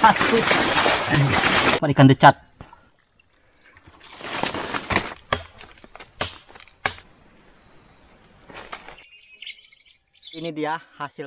satu. Ikan decat. Ini dia hasil.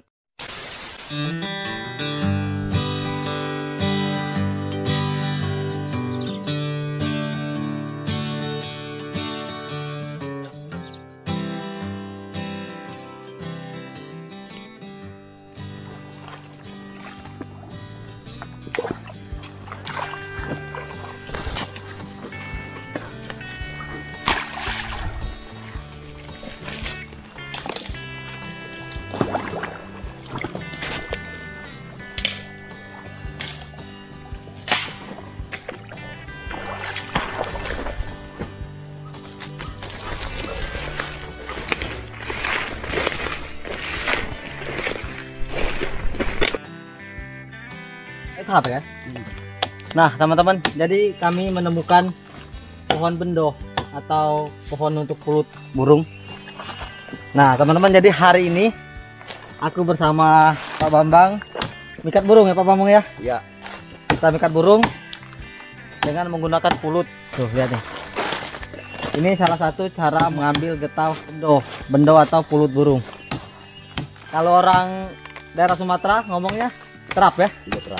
Itu apa ya? Nah teman-teman, jadi kami menemukan pohon bendo atau pohon untuk pulut burung. Nah teman-teman, jadi hari ini aku bersama Pak Bambang mikat burung ya Pak Bambang ya? Ya. Kita mikat burung dengan menggunakan pulut. Tuh lihat nih. Ini salah satu cara mengambil getah bendo atau pulut burung. Kalau orang daerah Sumatera ngomongnya terap ya? Udah terap.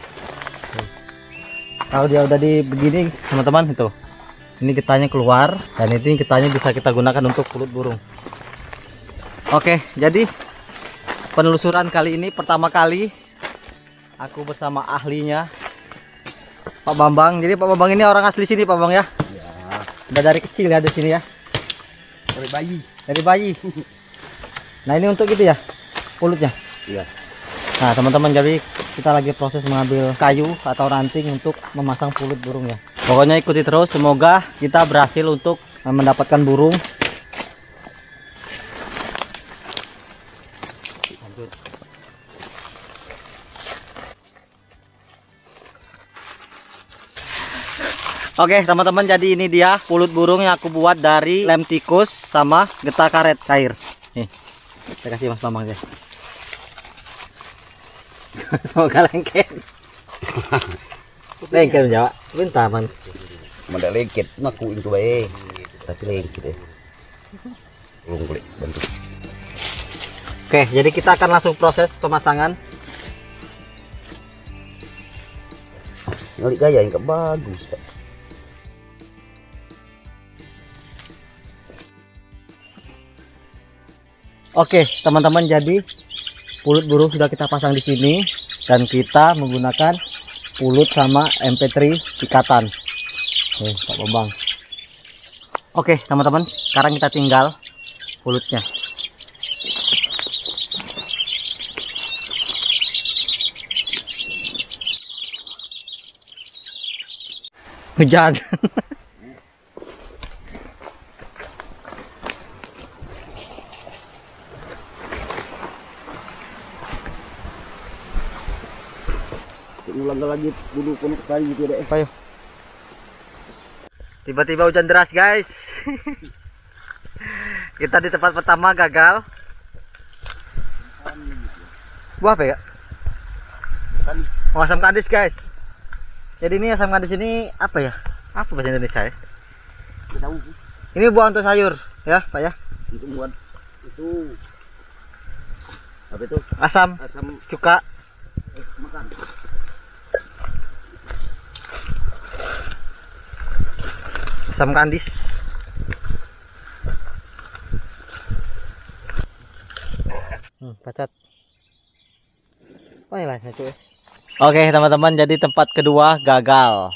Kalau dia udah di begini teman-teman, itu ini getahnya keluar dan ini getahnya bisa kita gunakan untuk pulut burung. Oke, jadi penelusuran kali ini pertama kali aku bersama ahlinya Pak Bambang. Jadi Pak Bambang ini orang asli sini Pak Bambang ya? Ya. Udah dari kecil ya di sini ya? Dari bayi. Dari bayi. Nah ini untuk gitu ya pulutnya. Iya. Nah teman-teman, jadi kita lagi proses mengambil kayu atau ranting untuk memasang pulut burung ya. Pokoknya ikuti terus, semoga kita berhasil untuk mendapatkan burung. Lanjut. Oke teman-teman, jadi ini dia pulut burung yang aku buat dari lem tikus sama getah karet cair. Nih, saya kasih Mas Bambang ya. Semoga lengket. Lengket Jawa. Bentar man. Manda lengket, naku itu bae. Tapi lengket deh. Belum boleh bantu. Oke, jadi kita akan langsung proses pemasangan. Ngalik gaya yang bagus. Oke, teman-teman, jadi pulut burung sudah kita pasang di sini dan kita menggunakan pulut sama MP3 ikatan. Nih, Pak Bambang. Oke, teman-teman, sekarang kita tinggal pulutnya. Hujan. Ulang lagi dulu pun kali gitu deh. Ayo. Tiba-tiba hujan deras, guys. Kita di tempat pertama gagal. Buah apa ya? Oh, asam kandis, guys. Jadi ini asam kandis ini apa ya? Apa bahasa Indonesia ya? Tahu. Ini buah untuk sayur, ya, Pak ya? Itu buat itu apa itu? Asam cuka. Makan. Asam kandis. Pacat. Oh, ini lah, cuy. Oke, teman-teman, jadi tempat kedua gagal.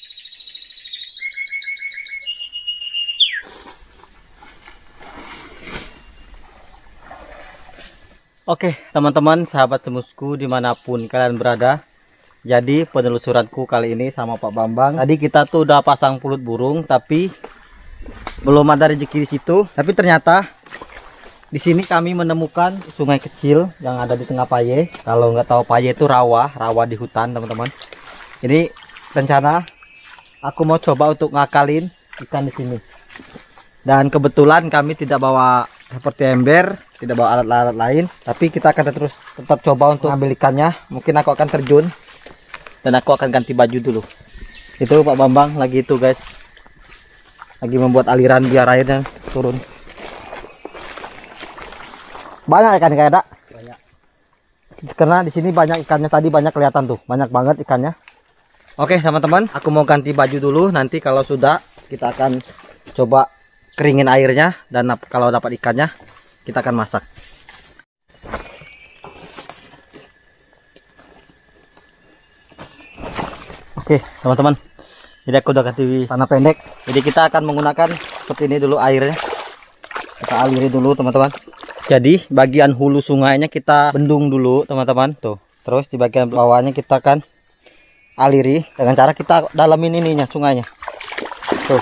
Oke, teman-teman, sahabat semusku dimanapun kalian berada. Jadi penelusuranku kali ini sama Pak Bambang. Tadi kita tuh udah pasang pulut burung, tapi belum ada rezeki di situ. Tapi ternyata di sini kami menemukan sungai kecil yang ada di tengah Paye. Kalau nggak tahu Paye itu rawa di hutan, teman-teman. Jadi rencana aku mau coba untuk ngakalin ikan di sini. Dan kebetulan kami tidak bawa seperti ember, tidak bawa alat-alat lain, tapi kita akan terus tetap coba untuk ambil ikannya. Mungkin aku akan terjun dan aku akan ganti baju dulu. Itu Pak Bambang lagi itu guys, lagi membuat aliran biar airnya turun. Banyak ikan kayak ada. Banyak. Karena di sini banyak ikannya, tadi banyak kelihatan tuh, banyak banget ikannya. Oke teman-teman, aku mau ganti baju dulu. Nanti kalau sudah kita akan coba keringin airnya, dan kalau dapat ikannya kita akan masak. Oke teman-teman, jadi aku udah ganti tanah pendek. Jadi kita akan menggunakan seperti ini dulu airnya. Kita aliri dulu teman-teman. Jadi bagian hulu sungainya kita bendung dulu teman-teman. Tuh. Terus di bagian bawahnya kita akan aliri dengan cara kita dalamin ininya sungainya. Tuh.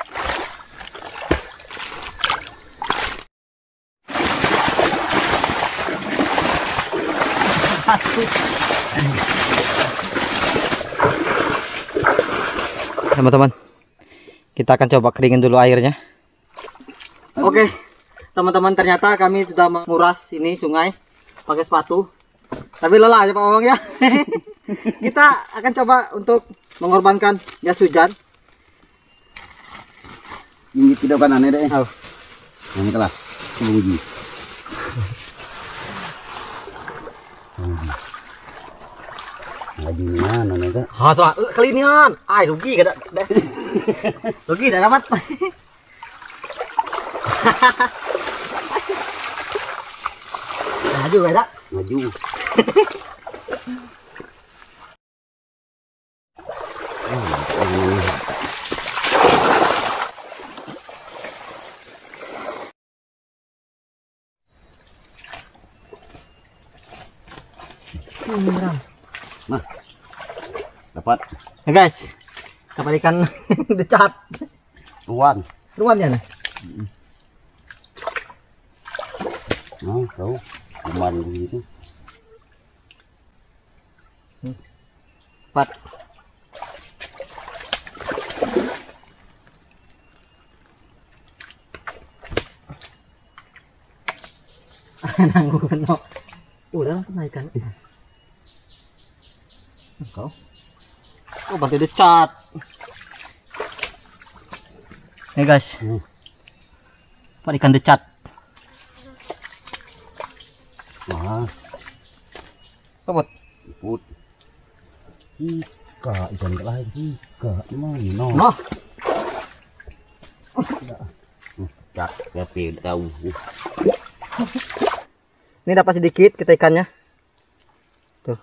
Teman-teman, kita akan coba keringin dulu airnya. Oke teman-teman, ternyata kami sudah menguras ini sungai pakai sepatu, tapi lelah aja Pak Bambang ya. Kita akan coba untuk mengorbankan jas hujan. Ini tidak kan aneh deh. Oh. Yang kelas uji. Lajunya nona itu. Ah tuh, kelinian. Ai rugi kada. Rugi dah dapat. Maju kada. Maju. Nah, dapat. Ya guys, dapat ikan decat. Ruan. Ruan ya nah. Nah, tahu. Cuman begitu. Dapat. Nanggung no. Udah langsung naikkan. Kau? Oh bantu decat. Nih guys, ikan decat. Wah, Kebut. put. Ikan lain juga. No. Noh. Cak, tapi tahu. Ini dapat sedikit kita ikannya. Tuh.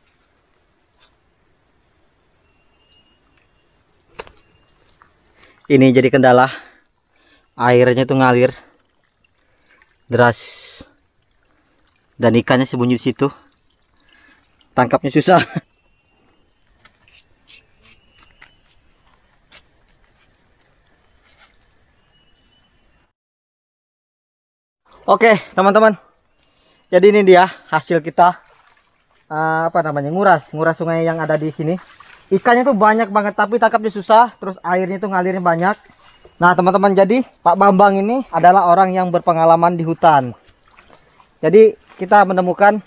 Ini jadi kendala. Airnya tuh ngalir deras. Dan ikannya sembunyi di situ. Tangkapnya susah. Oke, teman-teman. Jadi ini dia hasil kita nguras sungai yang ada di sini. Ikannya tuh banyak banget tapi tangkapnya susah, terus airnya tuh ngalirnya banyak. Nah, teman-teman, jadi Pak Bambang ini adalah orang yang berpengalaman di hutan. Jadi kita menemukan,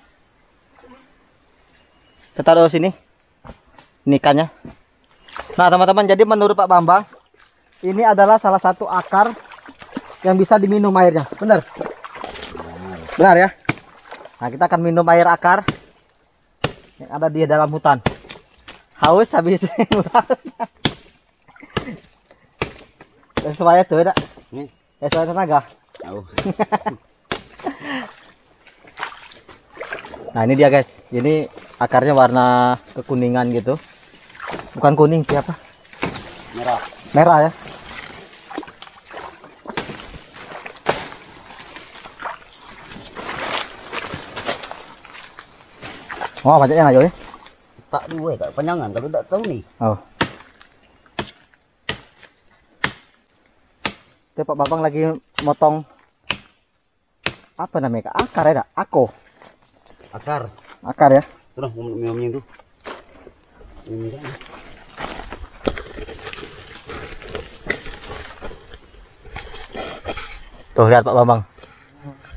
kita taruh sini. Ini ikannya. Nah, teman-teman, jadi menurut Pak Bambang ini adalah salah satu akar yang bisa diminum airnya. Benar? Benar ya? Nah, kita akan minum air akar yang ada di dalam hutan. Haus habis sesuai tuh ada. Sesuai tenaga. Tahu. Nah, ini dia guys. Ini akarnya warna kekuningan gitu. Bukan kuning, siapa? Merah. Merah ya. Oh, banyaknya aja ya. Tak dua kak panjangan kalau tak tahu nih. Oh. Itu Pak Bambang lagi motong apa namanya kak? Akar ya, Ako. Akar. Akar ya. Terus minumnya itu. Ini kan. Tuh lihat Pak Bambang.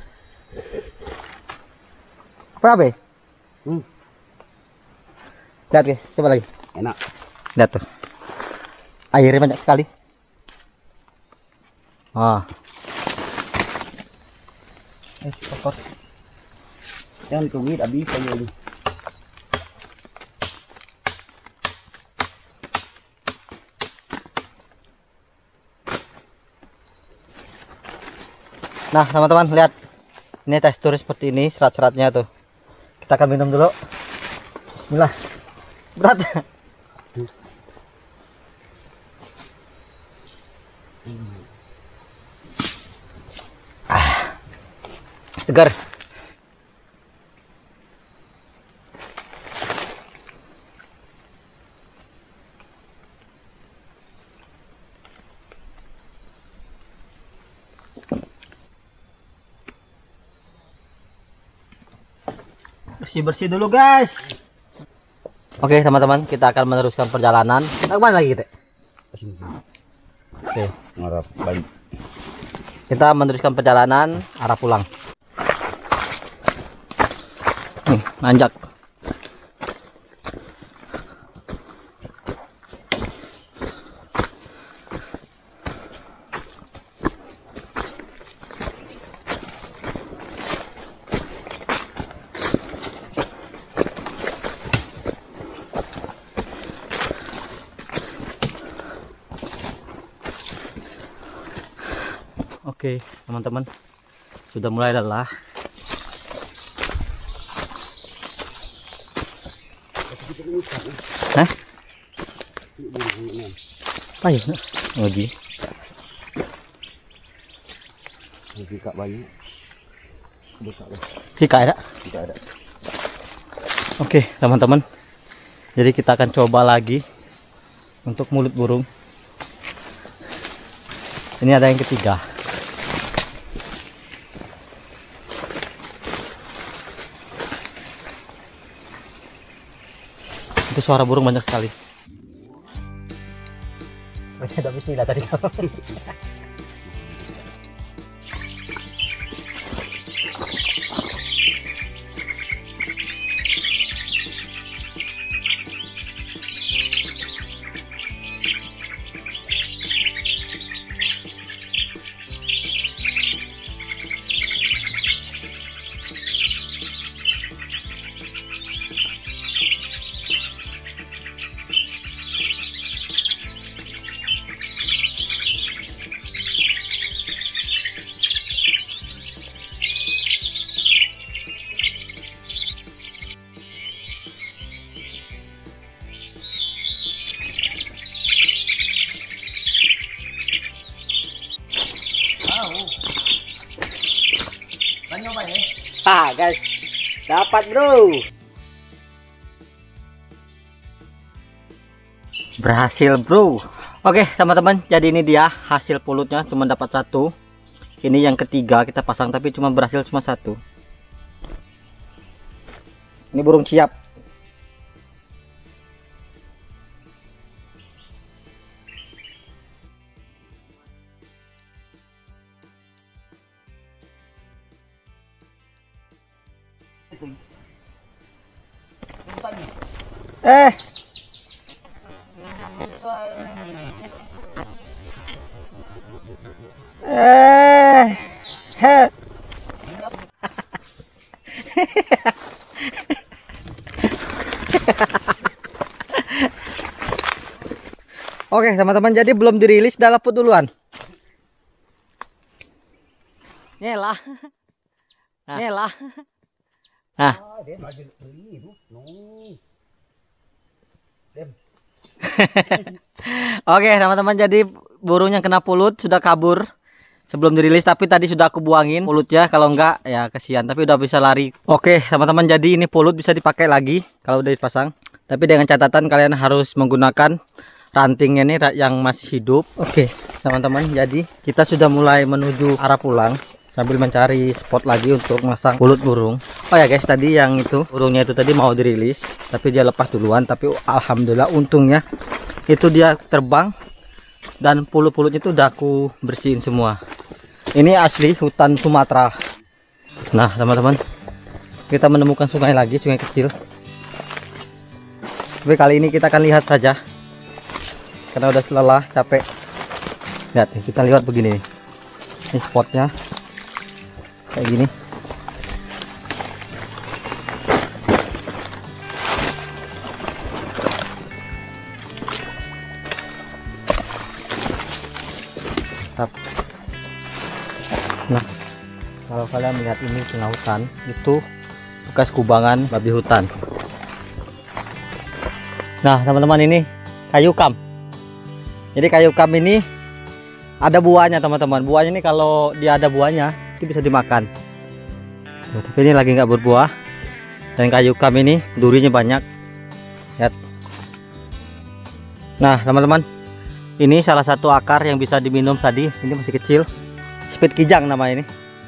Apa be? Lihat guys, coba lagi. Enak. Lihat tuh. Airnya banyak sekali. Kotor. Jangan kuit habis aja ini. Nah teman-teman lihat, ini tekstur seperti ini, serat-seratnya tuh. Kita akan minum dulu. Bismillah. Berat. Segar. Bersih-bersih dulu guys. Oke teman-teman, kita akan meneruskan perjalanan. Nah, kemana lagi kita? Oke, Ngarap balik. kita meneruskan perjalanan arah pulang. Nih, nanjak. Oke teman-teman, sudah mulai lelah. Hah? Ayo, lagi. Jika banyak. Sika ada? Tidak ada. Oke teman-teman, jadi kita akan coba lagi untuk mulut burung. Ini ada yang ketiga. Itu suara burung banyak sekali. Ada bismillah tadi kamu. Ah guys, dapat bro. Berhasil bro. Oke teman-teman, jadi ini dia hasil pulutnya, cuma dapat satu. Ini yang ketiga kita pasang tapi cuma berhasil cuma satu. Ini burung siap. He. Oke teman-teman, jadi belum dirilis, dah laput duluan. Nyelah. Nah. Nyelah. Nah. Oke teman-teman, jadi burung yang kena pulut sudah kabur sebelum dirilis, tapi tadi sudah aku buangin pulutnya, kalau enggak ya kasihan, tapi udah bisa lari. Oke teman-teman, jadi ini pulut bisa dipakai lagi kalau udah dipasang, tapi dengan catatan kalian harus menggunakan rantingnya nih yang masih hidup. Oke teman-teman, jadi kita sudah mulai menuju arah pulang sambil mencari spot lagi untuk masang pulut burung. Oh ya guys, tadi yang itu burungnya itu tadi mau dirilis tapi dia lepas duluan, tapi alhamdulillah untungnya itu dia terbang dan pulut-pulutnya itu udah aku bersihin semua. Ini asli hutan Sumatera. Nah teman-teman, kita menemukan sungai lagi, sungai kecil. Tapi kali ini kita akan lihat saja, karena udah lelah, capek. Lihat, kita lihat begini nih. Ini spotnya kayak gini. Nah, kalau kalian melihat ini tengah hutan, itu bekas kubangan babi hutan. Nah, teman-teman, ini kayu kam. Jadi kayu kam ini ada buahnya, teman-teman. Buahnya ini kalau dia ada buahnya itu bisa dimakan. Tuh, tapi ini lagi nggak berbuah. Dan kayu kam ini durinya banyak. Lihat. Nah, teman-teman, ini salah satu akar yang bisa diminum tadi. Ini masih kecil. Spit kijang nama ini.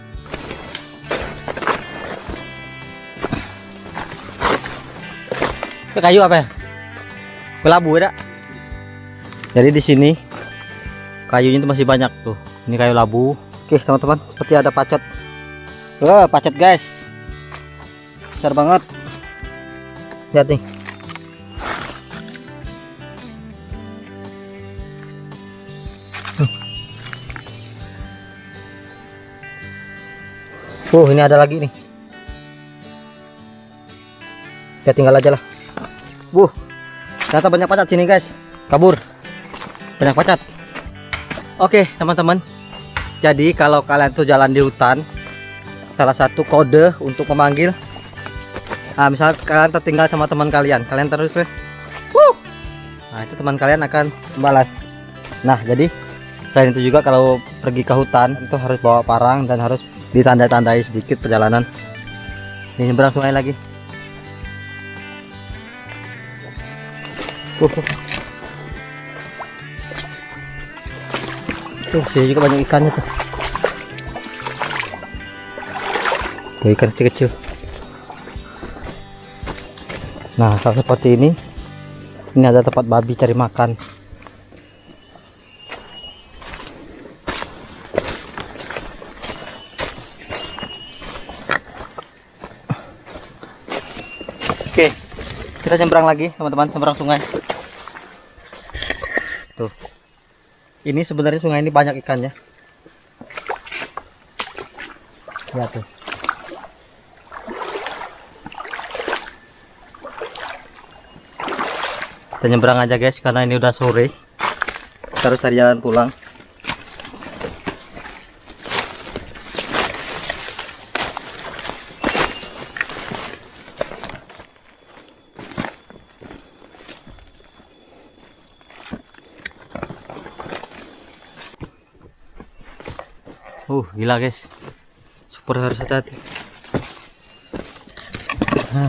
Itu kayu apa ya? Kelabu ya. Jadi di sini kayunya itu masih banyak tuh. Ini kayu labu. Oke, teman-teman, seperti ada pacot. Pacot guys. Besar banget. Lihat nih. Ini ada lagi nih. Ya tinggal aja lah. Ternyata banyak pacot sini guys. Kabur. Banyak pacot. Oke, teman-teman. Jadi kalau kalian tuh jalan di hutan, salah satu kode untuk memanggil. Nah, misalnya kalian tertinggal sama teman kalian, kalian terus nah, itu teman kalian akan membalas. Nah, jadi selain itu juga kalau pergi ke hutan itu harus bawa parang dan harus ditanda-tandai sedikit perjalanan. Ini nyebrang sungai lagi. Sini juga banyak ikannya tuh. Ikan kecil-kecil. Nah, kalau seperti ini ada tempat babi cari makan. Oke, kita nyebrang lagi, teman-teman, nyebrang sungai. Tuh. Ini sebenarnya sungai ini banyak ikannya. Lihat tuh. Kita nyebrang aja guys, karena ini udah sore. Kita harus cari jalan pulang. Gila guys, super harus hati-hati. Nah,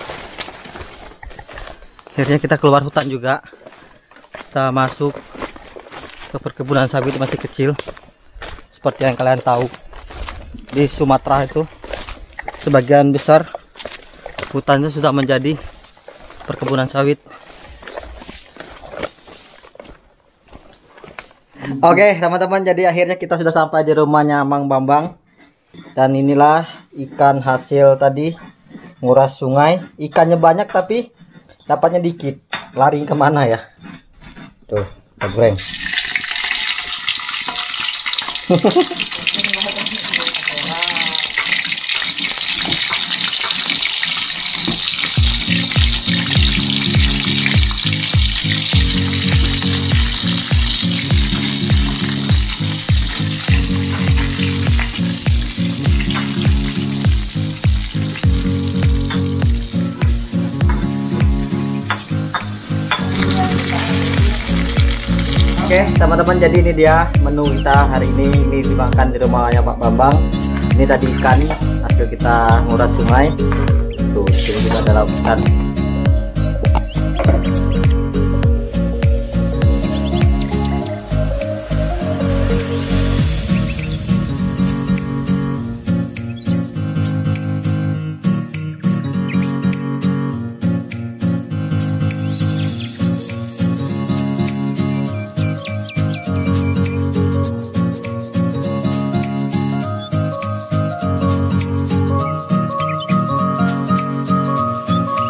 akhirnya kita keluar hutan juga. Kita masuk ke perkebunan sawit masih kecil. Seperti yang kalian tahu, di Sumatera itu sebagian besar hutan itu sudah menjadi perkebunan sawit. Oke, teman-teman, jadi akhirnya kita sudah sampai di rumahnya Mang Bambang. Dan inilah ikan hasil tadi nguras sungai. Ikannya banyak tapi dapatnya dikit. Lari kemana ya? Tuh, kita goreng. Oke, teman-teman, jadi ini dia menu kita hari ini. Ini dimakan di rumahnya Pak Bambang. Ini tadi ikan hasil kita nguras sungai. Tuh, ini juga ada lauk ikan.